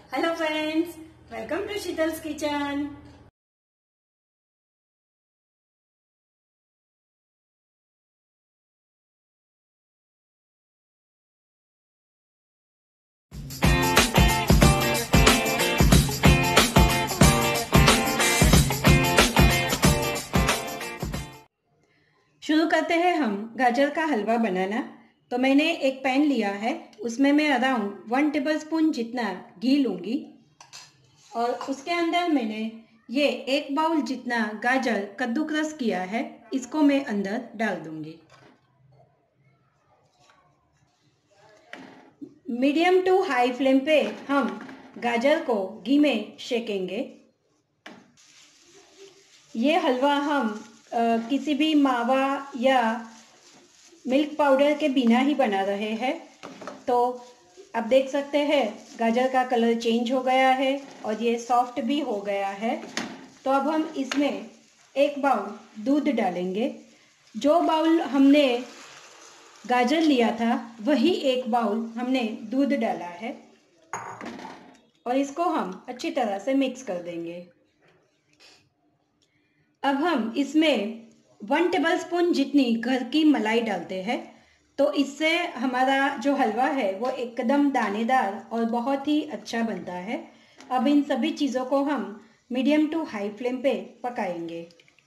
Hello friends, welcome to Sheetal's kitchen. शुरू करते हैं हम गाजर का हलवा बनाना। तो मैंने एक पैन लिया है, उसमें मैं अराउंड 1 टेबलस्पून जितना घी लूँगी और उसके अंदर मैंने ये 1 बाउल जितना गाजर कद्दूकस किया है, इसको मैं अंदर डाल दूँगी। मीडियम टू हाई फ्लेम पे हम गाजर को घी में सेकेंगे। ये हलवा हम किसी भी मावा या मिल्क पाउडर के बिना ही बना रहे हैं। तो आप देख सकते हैं गाजर का कलर चेंज हो गया है और ये सॉफ्ट भी हो गया है। तो अब हम इसमें 1 बाउल दूध डालेंगे। जो बाउल हमने गाजर लिया था वही 1 बाउल हमने दूध डाला है और इसको हम अच्छी तरह से मिक्स कर देंगे। अब हम इसमें 1 टेबलस्पून जितनी घर की मलाई डालते हैं। तो इससे हमारा जो हलवा है वो एकदम दानेदार और बहुत ही अच्छा बनता है। अब इन सभी चीज़ों को हम मीडियम टू हाई फ्लेम पे पकाएंगे।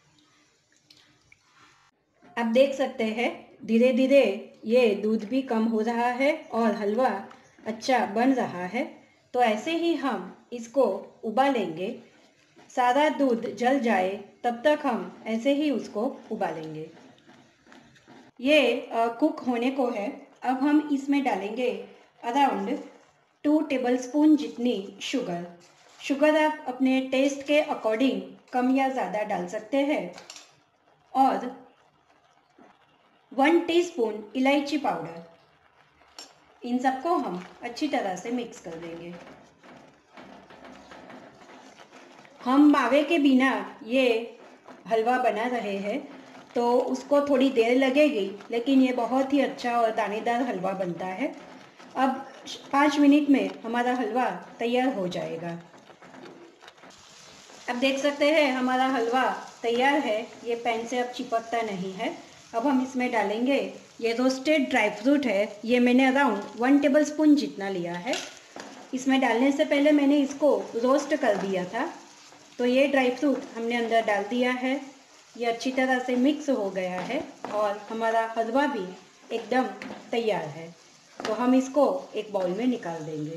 आप देख सकते हैं धीरे धीरे ये दूध भी कम हो रहा है और हलवा अच्छा बन रहा है। तो ऐसे ही हम इसको उबालेंगे। सारा दूध जल जाए तब तक हम ऐसे ही उसको उबालेंगे। ये कुक होने को है। अब हम इसमें डालेंगे अराउंड 2 टेबलस्पून जितनी शुगर। शुगर आप अपने टेस्ट के अकॉर्डिंग कम या ज़्यादा डाल सकते हैं। और 1 टीस्पून इलायची पाउडर। इन सबको हम अच्छी तरह से मिक्स कर देंगे। हम मावे के बिना ये हलवा बना रहे हैं तो उसको थोड़ी देर लगेगी, लेकिन ये बहुत ही अच्छा और दानेदार हलवा बनता है। अब 5 मिनट में हमारा हलवा तैयार हो जाएगा। अब देख सकते हैं हमारा हलवा तैयार है। ये पैन से अब चिपकता नहीं है। अब हम इसमें डालेंगे ये रोस्टेड ड्राई फ्रूट है। ये मैंने अराउंड 1 टेबलस्पून जितना लिया है। इसमें डालने से पहले मैंने इसको रोस्ट कर दिया था। तो ये ड्राई फ्रूट हमने अंदर डाल दिया है। ये अच्छी तरह से मिक्स हो गया है और हमारा हलवा भी एकदम तैयार है। तो हम इसको एक बाउल में निकाल देंगे।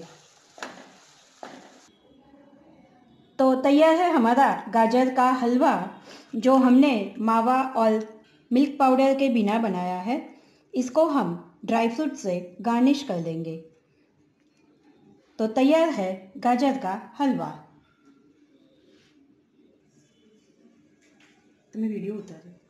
तो तैयार है हमारा गाजर का हलवा, जो हमने मावा और मिल्क पाउडर के बिना बनाया है। इसको हम ड्राई फ्रूट से गार्निश कर देंगे। तो तैयार है गाजर का हलवा। तुम्हें वीडियो उतार